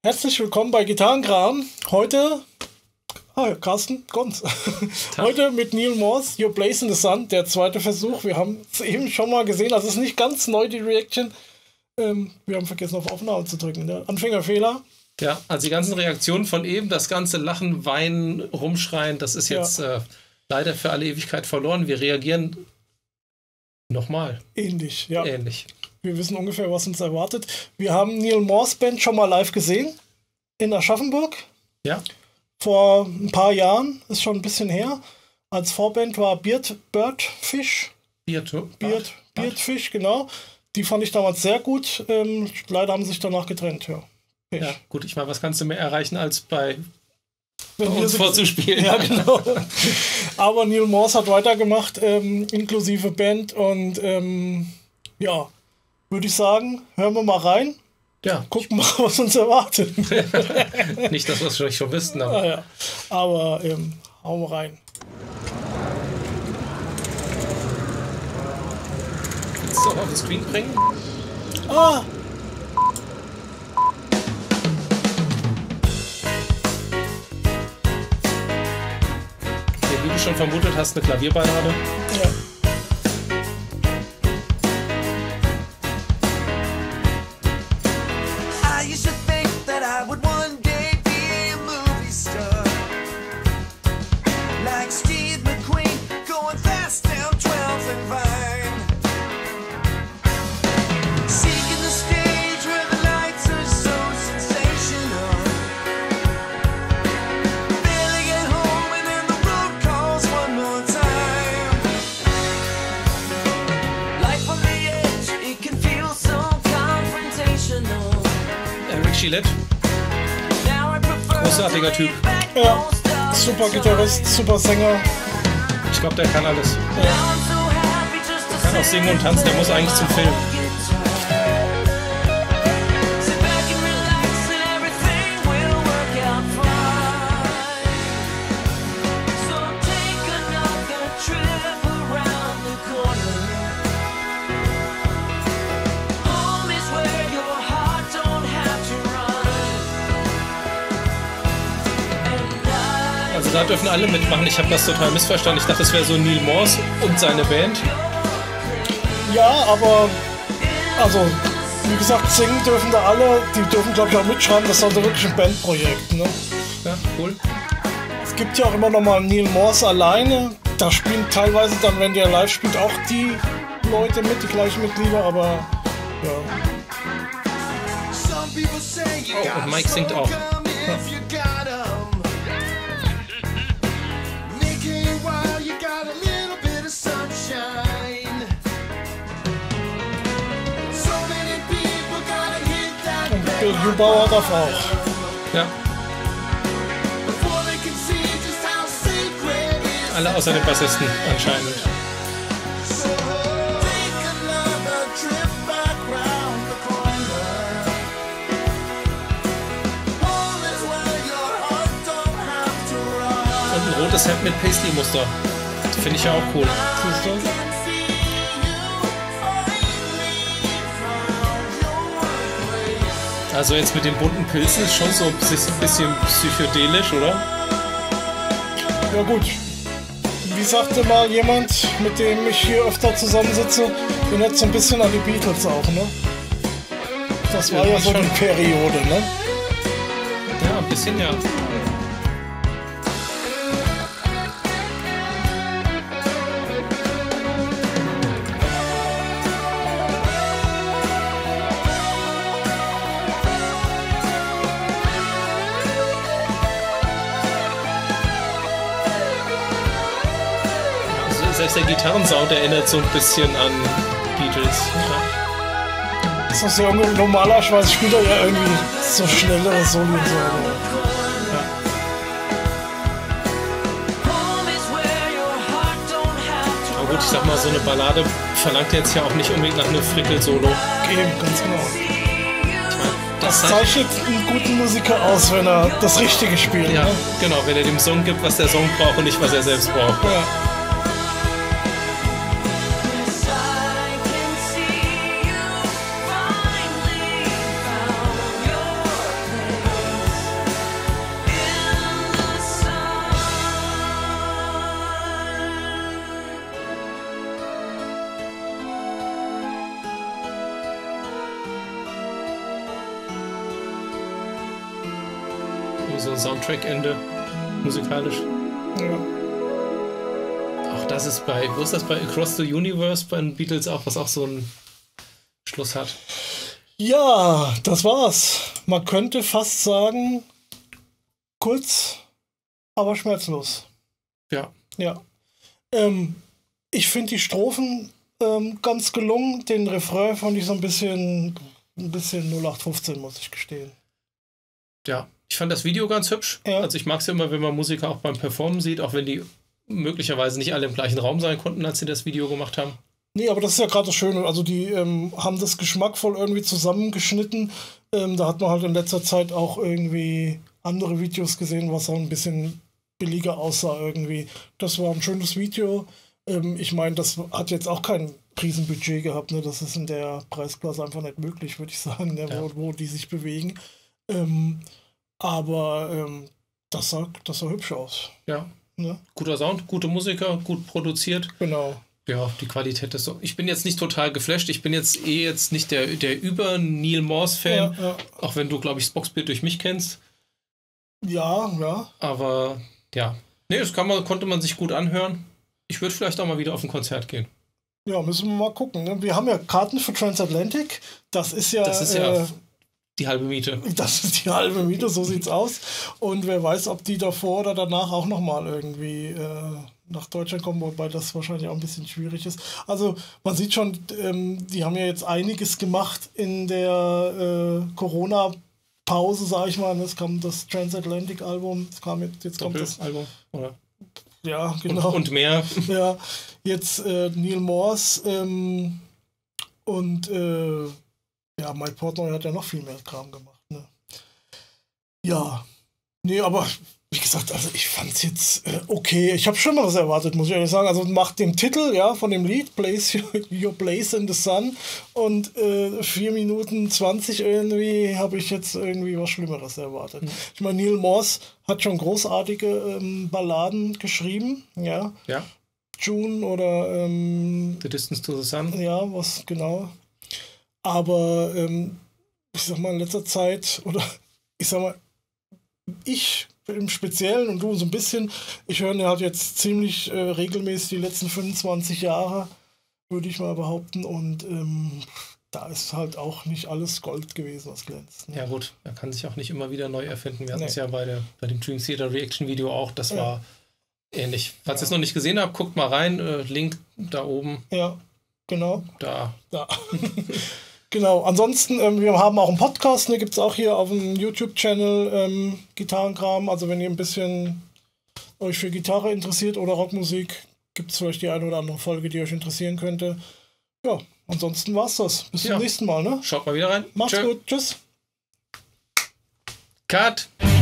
Herzlich willkommen bei Gitarrenkram. Heute, Carsten, kommt's. Heute mit Neal Morse, Your Place in the Sun, der zweite Versuch. Wir haben es eben schon mal gesehen, also es ist nicht ganz neu, die Reaction. Wir haben vergessen, auf Aufnahme zu drücken. Ne? Anfängerfehler. Ja, also die ganzen Reaktionen von eben, das ganze Lachen, Weinen, Rumschreien, das ist jetzt leider für alle Ewigkeit verloren. Wir reagieren nochmal. Ähnlich, ja. Ähnlich. Wir wissen ungefähr, was uns erwartet. Wir haben Neal Morse Band schon mal live gesehen in Aschaffenburg. Ja. Vor ein paar Jahren, ist schon ein bisschen her. Als Vorband war Birdfish, genau. Die fand ich damals sehr gut. Leider haben sie sich danach getrennt, ja. Ja, gut, ich meine, was kannst du mehr erreichen, als bei uns vorzuspielen? Ja, genau. Aber Neal Morse hat weitergemacht, inklusive Band und ja, würde ich sagen, hören wir mal rein. Ja. Gucken mal, was uns erwartet. Nicht, dass wir es vielleicht schon wissen, aber, aber hauen wir rein. Willst du auch auf den Screen bringen? Ah! Wie du schon vermutet hast, eine Klavierballade. Ja. Großartiger Typ. Ja, super Gitarrist, super Sänger. Ich glaube, der kann alles. Ja. Der kann auch singen und tanzen, der muss eigentlich zum Film. Da dürfen alle mitmachen. Ich habe das total missverstanden. Ich dachte, es wäre so Neal Morse und seine Band. Ja, aber also, wie gesagt, singen dürfen da alle. Die dürfen, glaube ich, auch mitschreiben. Das ist also wirklich ein Bandprojekt. Ne? Ja, cool. Es gibt ja auch immer noch mal Neal Morse alleine. Da spielen teilweise dann, wenn der live spielt, auch die Leute mit, die gleichen Mitglieder, aber ja. Oh, und Mike singt auch. Ja. Bill Hubauer darf auch. Ja. Alle außer dem Bassisten anscheinend. Und ein rotes Hemd mit Paisley-Muster. Finde ich ja auch cool. Also jetzt mit den bunten Pilzen ist schon so ein bisschen psychedelisch, oder? Ja gut. Wie sagte mal jemand, mit dem ich hier öfter zusammensitze, den hat so ein bisschen an die Beatles auch, ne? Das war ja so die Periode, ne? Ja, ein bisschen, ja. Selbst der Gitarrensound erinnert so ein bisschen an Beatles. Ja. Das ist ja irgendwie normalerweise spielt er ja irgendwie so schnellere Soli und so. Ja. Aber gut, ich sag mal, so eine Ballade verlangt jetzt ja auch nicht unbedingt nach einem Frickel-Solo. Eben, ganz genau. Das zeichnet einen guten Musiker aus, wenn er das Richtige spielt. Ja, ne? Genau, wenn er dem Song gibt, was der Song braucht und nicht, was er selbst braucht. Ja. so ein Soundtrack-Ende, musikalisch. Ja. Auch das ist wo ist das bei Across the Universe bei den Beatles auch, was auch so einen Schluss hat? Ja, das war's. Man könnte fast sagen, kurz, aber schmerzlos. Ja. Ja. Ich finde die Strophen ganz gelungen. Den Refrain fand ich so ein bisschen 0815, muss ich gestehen. Ja, ich fand das Video ganz hübsch. Ja. Also ich mag es ja immer, wenn man Musiker auch beim Performen sieht, auch wenn die möglicherweise nicht alle im gleichen Raum sein konnten, als sie das Video gemacht haben. Nee, aber das ist ja gerade das Schöne. Also die haben das geschmackvoll irgendwie zusammengeschnitten. Da hat man halt in letzter Zeit auch irgendwie andere Videos gesehen, was auch ein bisschen billiger aussah irgendwie. Das war ein schönes Video. Ich meine, das hat jetzt auch kein Riesenbudget gehabt. Ne? Das ist in der Preisklasse einfach nicht möglich, würde ich sagen, ne? Ja. wo die sich bewegen. Aber das sah hübsch aus. Ja. Ne? Guter Sound, gute Musiker, gut produziert. Genau. Ja, die Qualität ist so. Ich bin jetzt nicht total geflasht. Ich bin jetzt nicht der Über-Neil Morse-Fan. Ja. Auch wenn du, glaube ich, das Boxbild durch mich kennst. Ja. Aber ja. Nee, das konnte man sich gut anhören. Ich würde vielleicht auch mal wieder auf ein Konzert gehen. Ja, müssen wir mal gucken. Ne? Wir haben ja Karten für Transatlantic. Das ist ja die halbe Miete. Das ist die halbe Miete, so sieht's aus. Und wer weiß, ob die davor oder danach auch nochmal irgendwie nach Deutschland kommen, wobei das wahrscheinlich auch ein bisschen schwierig ist. Also man sieht schon, die haben ja jetzt einiges gemacht in der Corona-Pause, sag ich mal. Es kam das Transatlantic-Album, jetzt kommt das Album, oder? Ja, genau. Und mehr. Ja, jetzt Neil Morse und Mike Portnoy hat ja noch viel mehr Kram gemacht. Ne? Ja, nee, aber wie gesagt, also ich fand's jetzt okay. Ich habe schon mal was erwartet, muss ich ehrlich sagen. Also macht den Titel von dem Lied, Place Your Place in the Sun, und 4 Minuten 20 irgendwie habe ich jetzt irgendwie was Schlimmeres erwartet. Ich meine, Neil Morse hat schon großartige Balladen geschrieben, ja. June oder The Distance to the Sun. Ja, was genau. Aber ich sag mal, in letzter Zeit, oder ich sag mal, ich im Speziellen und du so ein bisschen, ich höre ja halt jetzt ziemlich regelmäßig die letzten 25 Jahre, würde ich mal behaupten, und da ist halt auch nicht alles Gold gewesen, was glänzt. Ne? Ja gut, er kann sich auch nicht immer wieder neu erfinden. Wir hatten es ja bei dem Dream Theater Reaction Video auch, das war ähnlich. Falls ihr es noch nicht gesehen habt, guckt mal rein, Link da oben. Ja, genau. Da. Genau, ansonsten, wir haben auch einen Podcast, ne, gibt es auch hier auf dem YouTube-Channel Gitarrenkram. Also wenn ihr ein bisschen euch für Gitarre interessiert oder Rockmusik, gibt es vielleicht die eine oder andere Folge, die euch interessieren könnte. Ja, ansonsten war's das. Bis zum nächsten Mal, ne? Schaut mal wieder rein. Macht's gut, tschüss. Cut.